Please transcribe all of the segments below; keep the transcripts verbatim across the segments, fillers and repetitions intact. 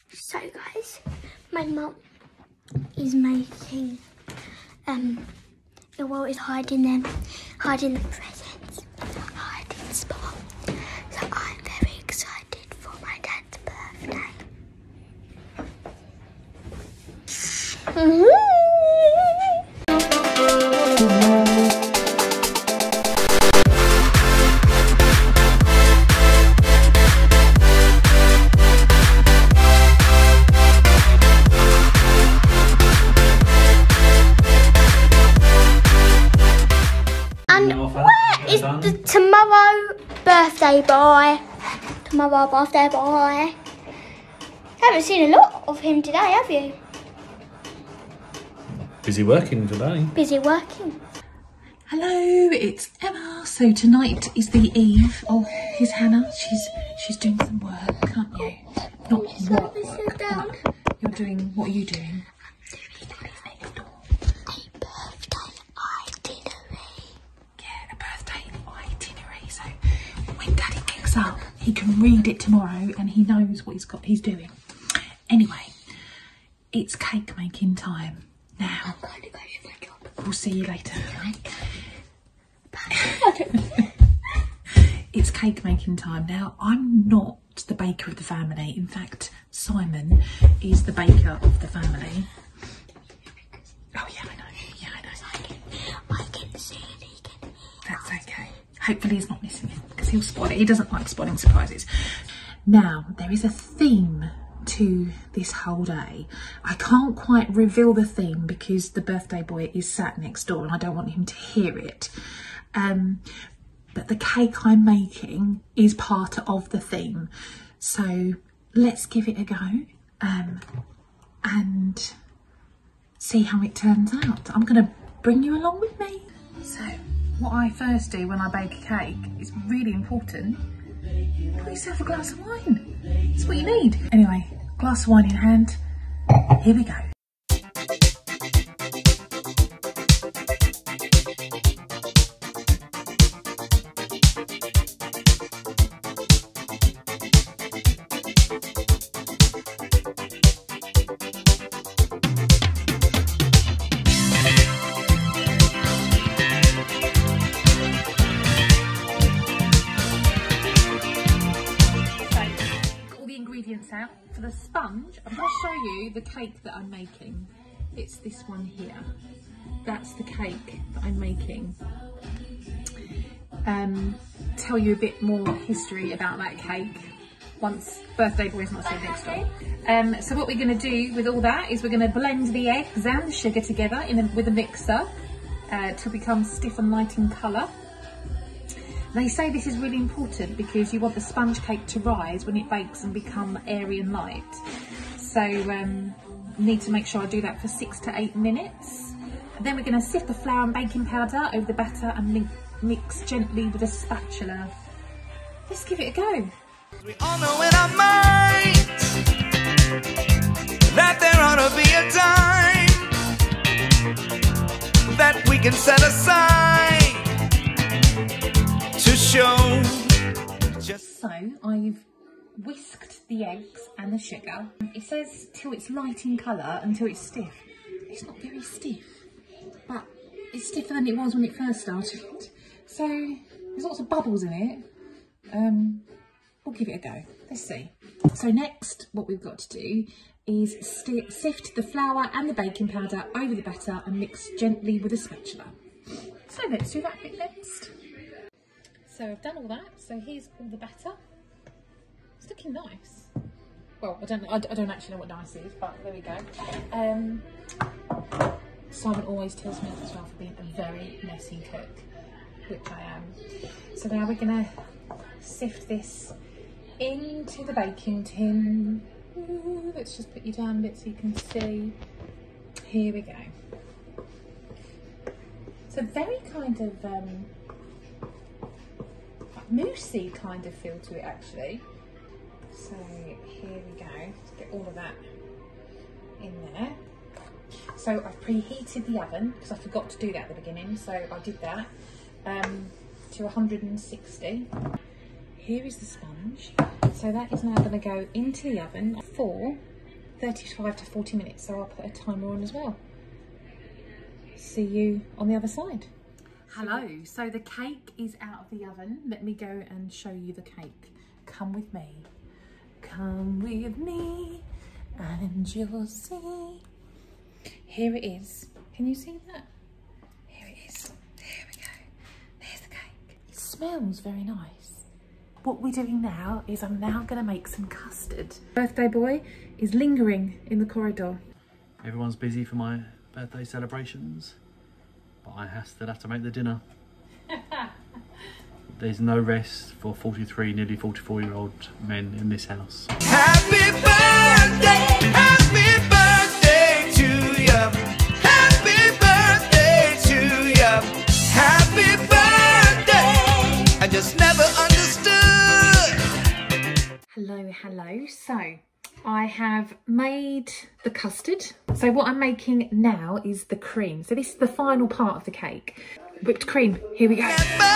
So guys, my mum is making, um, well, is hiding them, hiding the presents, hiding spot. So I'm very excited for my dad's birthday. Mm-hmm. Is the tomorrow birthday boy? Tomorrow birthday boy. Haven't seen a lot of him today, have you? Busy working today. Busy working. Hello, it's Emma. So tonight is the eve. Oh, here's Hannah. She's she's doing some work, can't you? Not work, work, down. work. You're doing. What are you doing? Up, he can read it tomorrow and he knows what he's got he's doing. Anyway, it's cake making time now. I'm going to go to my job. We'll see you later. It's cake making time now. I'm not the baker of the family. In fact, Simon is the baker of the family. Oh yeah, I know. Yeah, I know. I can see it. He can hear. That's okay. Hopefully he's not missing it because he'll spot it. He doesn't like spotting surprises. Now, there is a theme to this whole day. I can't quite reveal the theme because the birthday boy is sat next door and I don't want him to hear it. Um, but the cake I'm making is part of the theme. So let's give it a go um, and see how it turns out. I'm going to bring you along with me. So, what I first do when I bake a cake is really important. Pour yourself a glass of wine. That's what you need. Anyway, glass of wine in hand. Here we go. Out for the sponge. I'm going to show you the cake that I'm making. It's this one here. That's the cake that I'm making. Um, tell you a bit more history about that cake once birthday boy's not sitting next door. Um, so what we're going to do with all that is we're going to blend the eggs and the sugar together in a, with a mixer uh, to become stiff and light in colour. They say this is really important because you want the sponge cake to rise when it bakes and become airy and light. So um, need to make sure I do that for six to eight minutes. And then we're going to sift the flour and baking powder over the batter and mix gently with a spatula. Let's give it a go. We all know in our minds that there ought to be a time that we can set aside to show. Just so I've whisked the eggs and the sugar. It says till it's light in colour, until it's stiff. It's not very stiff, but it's stiffer than it was when it first started. So there's lots of bubbles in it. Um, we'll give it a go. Let's see. So next, what we've got to do is sift the flour and the baking powder over the batter and mix gently with a spatula. So let's do that bit next. So I've done all that, so here's all the batter. It's looking nice. Well, I don't, I don't actually know what nice is, but there we go. Um, Simon always tells me as well for being a very messy cook, which I am. So now we're gonna sift this into the baking tin. Ooh, let's just put you down a bit so you can see. Here we go. It's a very kind of, um, moussey kind of feel to it actually. So here we go, let's get all of that in there. So I've preheated the oven because I forgot to do that at the beginning, so I did that um, to one hundred sixty. Here is the sponge. So that is now going to go into the oven for thirty-five to forty minutes, so I'll put a timer on as well. See you on the other side. Hello, so the cake is out of the oven. Let me go and show you the cake. Come with me. Come with me and you'll see. Here it is. Can you see that? Here it is. There we go. There's the cake. It smells very nice. What we're doing now is I'm now going to make some custard. Birthday boy is lingering in the corridor. Everyone's busy for my birthday celebrations, but I have still have to make the dinner. There's no rest for forty-three, nearly forty-four year old men in this house. Happy birthday, happy birthday to you. Happy birthday to you. Happy birthday. I just never understood. Hello, hello. So I have made the custard. So what I'm making now is the cream. So this is the final part of the cake. Whipped cream. Here we go.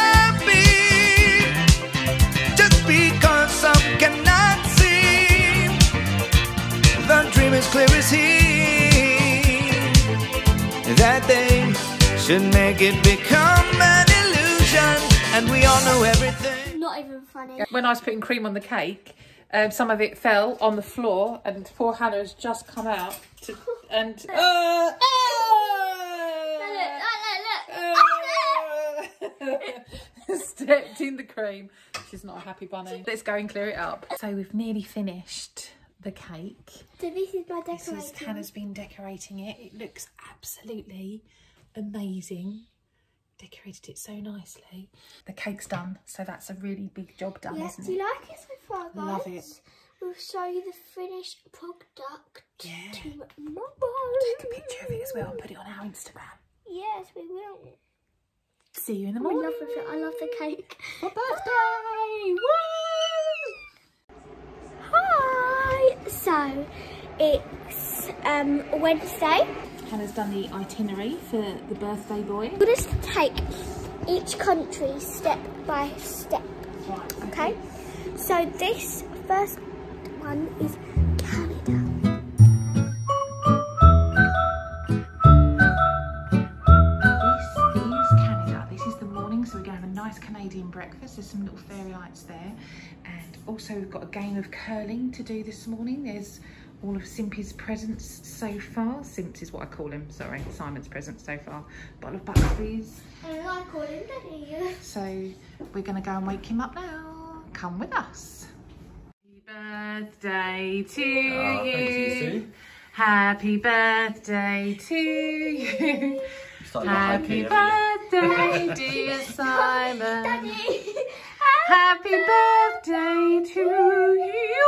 Just because some cannot see, the dream is clear as he, that they should make it become an illusion, and we all know everything. Not even funny. When I was putting cream on the cake, um, some of it fell on the floor, and poor Hannah's just come out to, and uh, stepped in the cream. She's not a happy bunny. Let's go and clear it up. So we've nearly finished the cake. So this is my decoration. This is Hannah's been decorating it. It looks absolutely amazing. Decorated it so nicely. The cake's done, so that's a really big job done, Yes, isn't do it? you like it so far, guys? Love it. We'll show you the finished product Yeah. tomorrow. Take a picture of it as well and put it on our Instagram. Yes, we will. See you in the I morning. love it. I love the cake. For birthday! Woo! Hi. So it's um Wednesday. Hannah's done the itinerary for the birthday boy. We're going to take each country step by step. Right, Okay. So this first one is Canada. Canadian breakfast. There's some little fairy lights there, and also we've got a game of curling to do this morning. There's all of Simpy's presents so far. Simps is what I call him, sorry, Simon's presents so far. Bottle of Buckley's. And I call him Daddy. So we're going to go and wake him up now. Come with us. Happy birthday to Oh, you. thanks, you Sue. Happy birthday to you. Started Happy with high key, haven't birthday, dear Simon. Daddy. Happy birthday to you.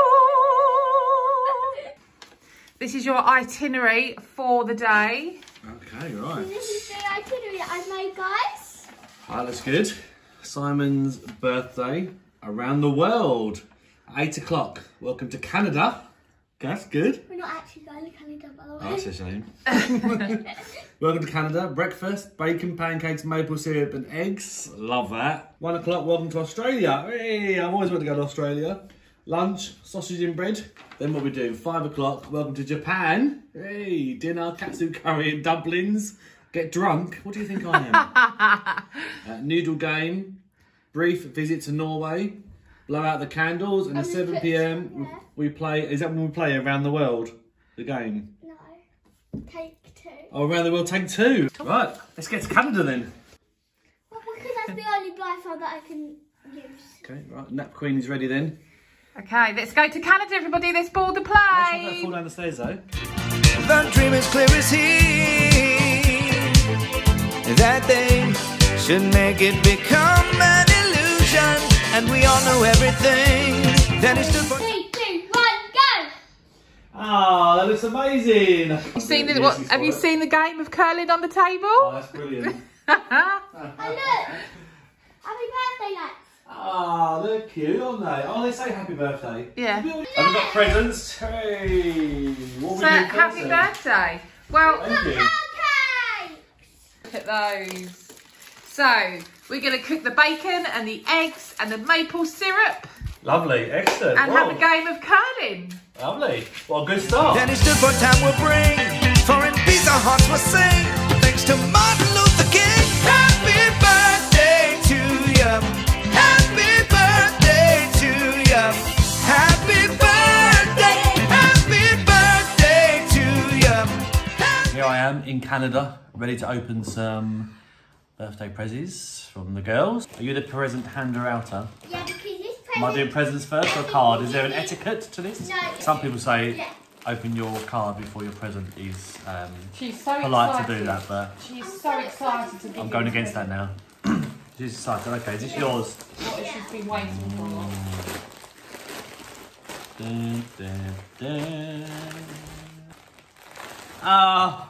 This is your itinerary for the day. you? Okay, right. This is the itinerary I made, guys. Right, that's good. Simon's birthday around the world. Eight o'clock. Welcome to Canada. That's good. We're not actually going to Canada, by the way. Oh, that's a shame. Welcome to Canada. Breakfast, bacon, pancakes, maple syrup and eggs. Love that. One o'clock, welcome to Australia. Hey, I've always wanted to go to Australia. Lunch, sausage and bread. Then what we do, five o'clock, welcome to Japan. Hey, dinner, katsu curry and dumplings. Get drunk. What do you think I am? uh, noodle game. Brief visit to Norway. Blow out the candles, and at seven p m we play. Is that when we play around the world? The game? No. Take two. Oh, around the world, take two. Right, let's get to Canada then. Well, because that's the only blindfold that I can use. Okay, right, Nap Queen is ready then. Okay, let's go to Canada, everybody. Let's board the Let's not let plane. fall down the stairs though. The dream is clear as he, that they should make it become an illusion, and we all know everything that is stood for. Three, two, one, go! Ah, that looks amazing. You seen the, what, have you seen the game of curling on the table? Oh, that's brilliant. And look! Happy birthday, lads! Ah, they're cute, aren't they? Oh, they say happy birthday. Yeah. Have we got presents? Hey, what are we So, doing happy first then? birthday. Well, Thank you. Okay! look at those. So, we're going to cook the bacon and the eggs and the maple syrup Lovely, excellent. and Wow. have a game of curling. Lovely. What a good start. Then he stood for time will bring, for in peace our hearts will sing. Thanks to Martin Luther King. Happy birthday to you. Happy birthday to you. Happy birthday. Happy birthday to you. Here I am in Canada, ready to open some birthday presents from the girls. Are you the present hander-outer? Yeah, because this present... Am I doing presents first or card? Is there an etiquette to this? No. Some people say Yeah. open your card before your present is um, She's so polite excited. to do that, but She's so excited to give I'm you going this against that present. now. She's excited. Okay, is this yours? What has she been waiting for? Dun, dun, dun. Oh!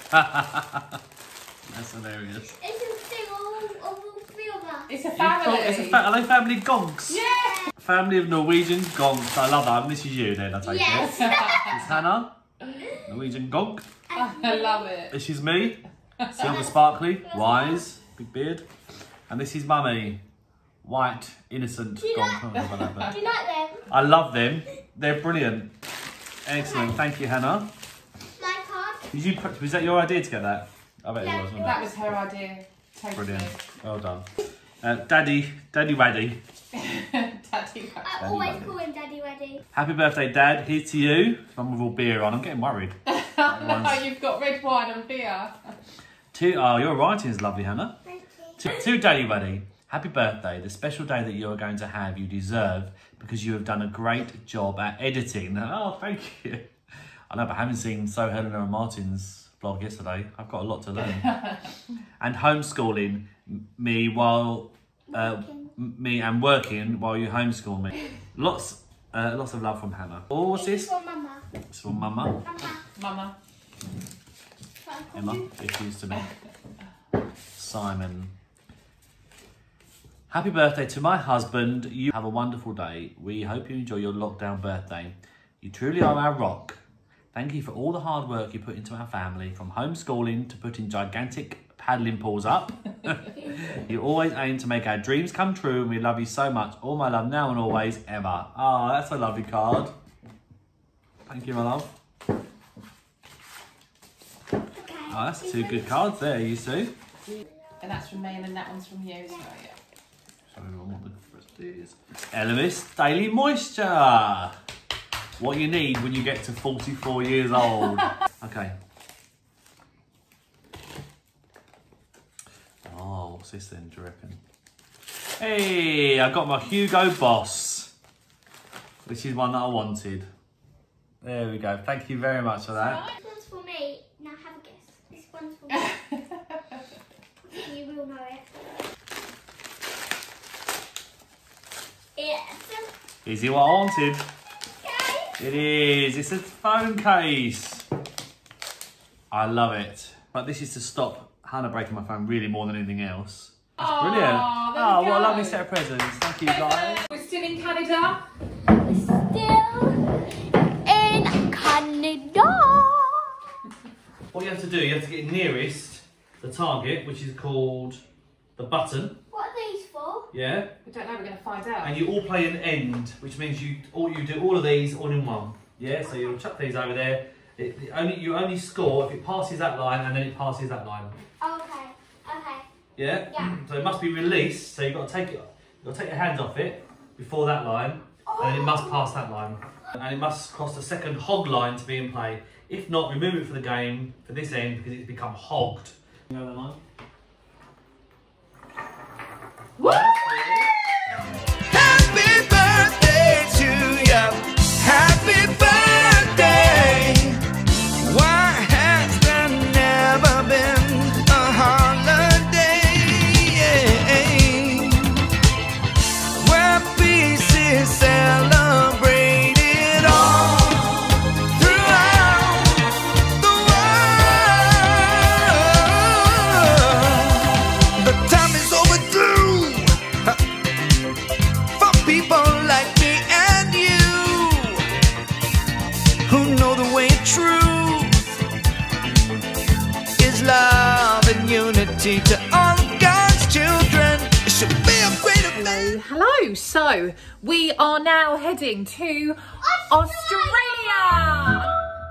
That's hilarious. It's a thing of all, of all three of us. It's a You family. thought it's a fa are they family gonks? Yeah. Family of Norwegian gonks. I love that. And this is you then, I take Yes. it. It's Hannah, Norwegian gonk. I love it. This is me, silver sparkly, wise, big beard. And this is Mummy, white, innocent Do you gonk. like- I don't know about that, Do you like them? but I love them. They're brilliant. Excellent. Thank you, Hannah. My card? Did you put, was that your idea to get that? I bet it was, wasn't it? That was her idea. Totally. Brilliant. Well done. Uh, Daddy, Daddy Waddy. Daddy. I always call him Daddy Ready. Happy birthday, Dad. Here's to you. One with all beer on. I'm getting worried. Oh, you've got red wine and beer. To, oh, your writing is lovely, Hannah. Thank you. To, to Daddy Waddy, happy birthday. The special day that you are going to have, you deserve because you have done a great job at editing. Oh, thank you. I know, but I haven't seen So Helena and Martin's vlog yesterday. I've got a lot to learn. And homeschooling me while uh, me and working while you homeschool me. Lots, uh, lots of love from Hannah. Oh, what's This is this? for Mama. It's from Mama. Mama. Mama. Emma, if used to me. Simon. Happy birthday to my husband. You have a wonderful day. We hope you enjoy your lockdown birthday. You truly are our rock. Thank you for all the hard work you put into our family, from homeschooling to putting gigantic paddling pools up. You always aim to make our dreams come true, and we love you so much. All my love now and always, Emma. Oh, that's a lovely card. Thank you, my love. Okay. Oh, that's two good cards there, you two. And that's from me, and then that one's from you. So yeah. Show me what the rest is. Elemis Daily Moisture. What you need when you get to forty-four years old. Okay. Oh, what's this then, do you reckon? Hey, I got my Hugo Boss. Which is one that I wanted. There we go. Thank you very much for that. This one's for me. Now have a guess. This one's for me. You will know it. It's Is it what I wanted? okay. It is. It's a phone case. I love it. But this is to stop Hannah breaking my phone really more than anything else. That's Aw, brilliant. there Oh, you what a go. lovely set of presents. Thank you, guys. We're still in Canada. We're still in Canada. What you have to do, you have to get nearest the target, which is called the button. What are these for? Yeah. We don't know. We're going to find out. And you all play an end, which means you all you do all of these all in one. Yeah. So you'll chuck these over there. It, it only you only score if it passes that line and then it passes that line. Okay. Okay. Yeah. Yeah. So it must be released. So you've got to take it. You've got to take your hands off it before that line, and then it must pass that line, and it must cross the second hog line to be in play. If not, remove it for the game for this end because it's become hogged. You know that line? Woo! Happy birthday to you. Happy birthday. Why has there never been a holiday where peace is celebrated all throughout the world? The time is overdue for people like me and you who know the way of truth is love and unity to all of God's children. It should be a great event. Hello, so we are now heading to Australia.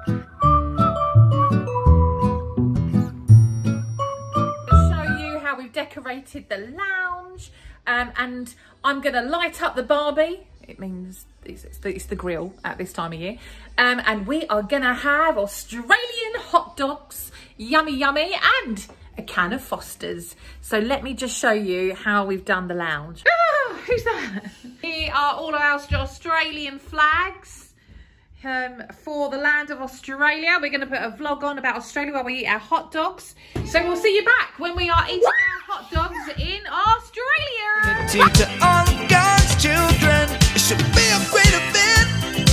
Show you how we've decorated the lounge, um, and I'm gonna light up the Barbie. It means it's, it's, the, it's the grill at this time of year, um, and we are gonna have Australian hot dogs, yummy yummy, and a can of Foster's. So let me just show you how we've done the lounge. Ah, who's that? Here are all of our Australian flags um, for the land of Australia. We're going to put a vlog on about Australia while we eat our hot dogs. So we'll see you back when we are eating our hot dogs in Australia. To all of God's children, it should be a great event,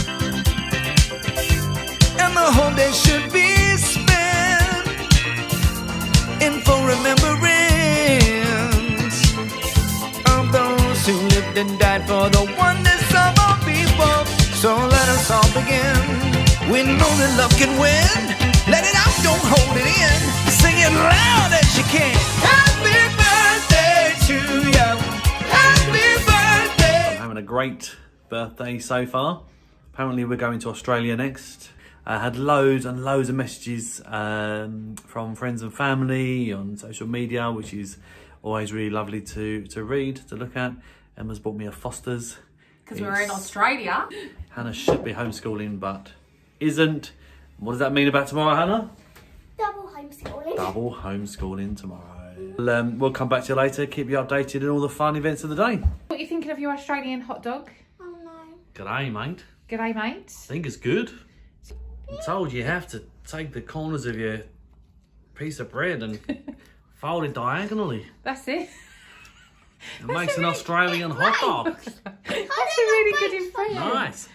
and the whole day should be spent in full remembrance of those who lived and died for the oneness of our people. So let us all begin. We know that love can win. Let it out, don't hold it in. Sing it loud as you can. Happy birthday to you. Happy birthday. I'm having a great birthday so far. Apparently we're going to Australia next. I had loads and loads of messages um, from friends and family on social media, which is always really lovely to, to read, to look at. Emma's bought me a Foster's. Because we're in Australia. Hannah should be homeschooling, but isn't. What does that mean about tomorrow, Hannah? Double homeschooling. Double homeschooling tomorrow. We'll, um, we'll come back to you later, keep you updated on all the fun events of the day. What are you thinking of your Australian hot dog? Oh no. G'day, mate. G'day, mate. I think it's good. I'm told you have to take the corners of your piece of bread and fold it diagonally. That's it. It makes an Australian hot dog. That's a really good impression. Nice.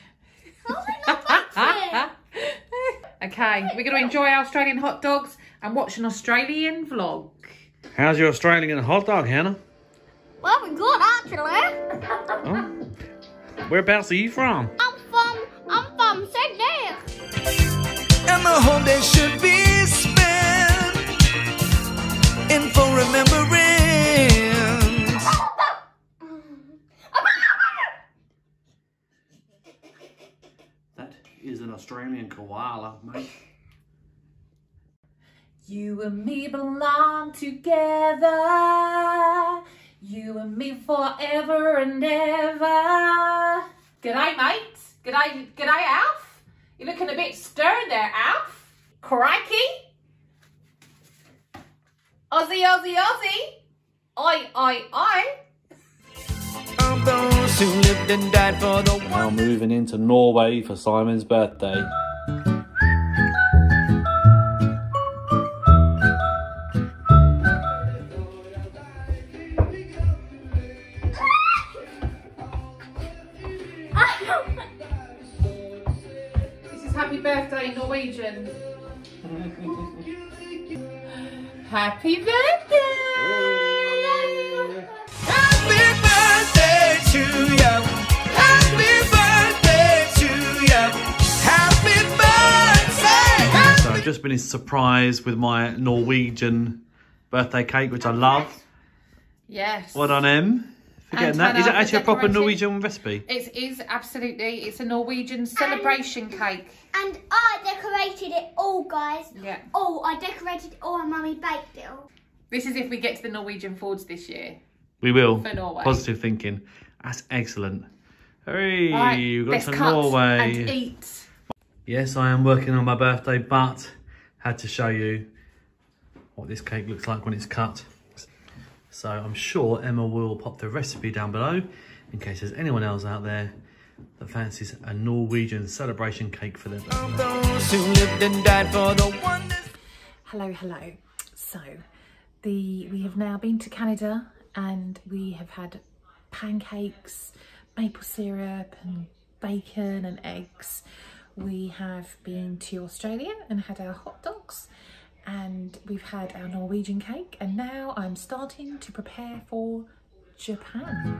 Okay, we're going to enjoy our Australian hot dogs and watch an Australian vlog. How's your Australian hot dog, Hannah? Well, we're good actually. Oh. Whereabouts are you from? I'm from, I'm from Sydney. And the whole day should be spent in full remembrance. That is an Australian koala, mate. You and me belong together. You and me forever and ever. G'day, mate. G'day, g'day, Alf. You're looking a bit stern there, Alf. Crikey. Aussie, Aussie, Aussie. Oi, oi, oi. Of those who lived and died for the Now one. moving into Norway for Simon's birthday. This is happy birthday in Norwegian. Happy birthday! Happy birthday to you. Happy birthday to you. Happy birthday. So I've just been surprised with my Norwegian birthday cake, which I love. Yes. Well done, Em. For getting And that. Is it Hannah, actually a proper decorating. Norwegian recipe? It is absolutely. It's a Norwegian celebration cake. And I decorated it all, guys. Yeah. Oh, I decorated it all and Mummy baked it all. This is if we get to the Norwegian Fords this year. We will. For Norway. Positive thinking. That's excellent. Hooray, Right, we've got let's to cut Norway. and eat. Yes, I am working on my birthday, but had to show you what this cake looks like when it's cut. So I'm sure Emma will pop the recipe down below in case there's anyone else out there that fancies a Norwegian celebration cake for their birthday. Of those who lived and died for the oneness. Hello, hello. So, the we have now been to Canada and we have had pancakes, maple syrup and bacon and eggs. We have been to Australia and had our hot dogs, and we've had our Norwegian cake, and now I'm starting to prepare for Japan.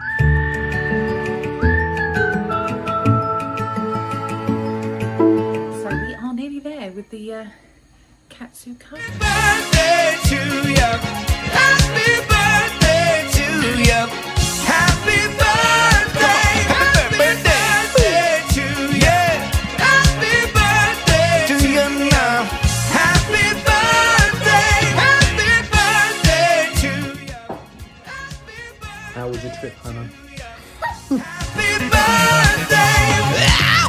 So we are nearly there with the uh, katsu curry. Birthday to you. Happy birthday to you. Happy birthday. How was your trip, Hannah? Happy birthday!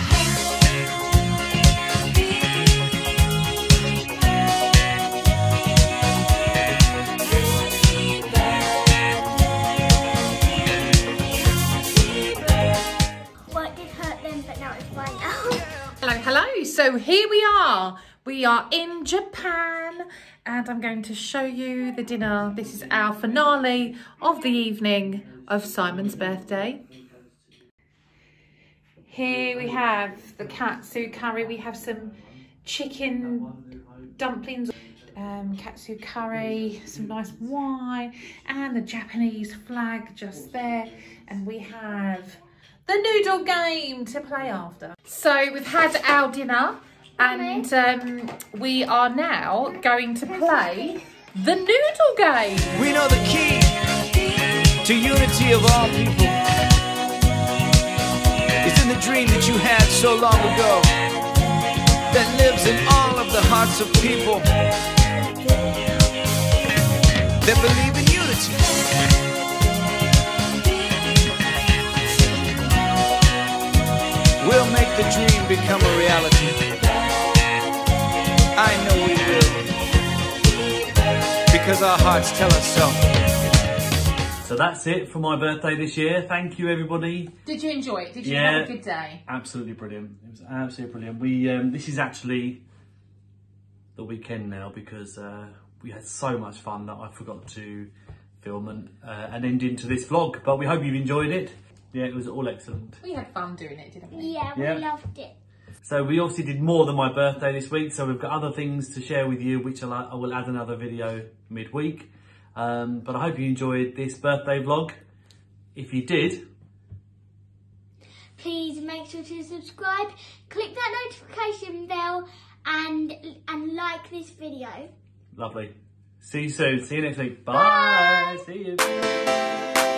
Well, it did hurt them, but now it's fine now. Hello, hello. So here we are. We are in Japan and I'm going to show you the dinner. This is our finale of the evening of Simon's birthday. Here we have the katsu curry. We have some chicken dumplings, um, katsu curry, some nice wine, and the Japanese flag just there. And we have the noodle game to play after. So we've had our dinner and um, we are now going to play the noodle game. We know the key to unity of all people. It's in the dream that you had so long ago that lives in all of the hearts of people that believe in unity. We'll make the dream become a reality. I know we will, because our hearts tell us so. So that's it for my birthday this year. Thank you, everybody. Did you enjoy it? Did you Yeah, have a good day? Absolutely brilliant. It was absolutely brilliant. We um, this is actually the weekend now because uh, we had so much fun that I forgot to film and uh, and end into this vlog. But we hope you've enjoyed it. Yeah, it was all excellent. We had fun doing it, didn't we? Yeah, we Yeah. loved it. So we obviously did more than my birthday this week. So we've got other things to share with you, which I'll, I will add another video midweek. Um, but I hope you enjoyed this birthday vlog. If you did, Please make sure to subscribe, click that notification bell, and and like this video. lovely. See you soon. See you next week. Bye. See you.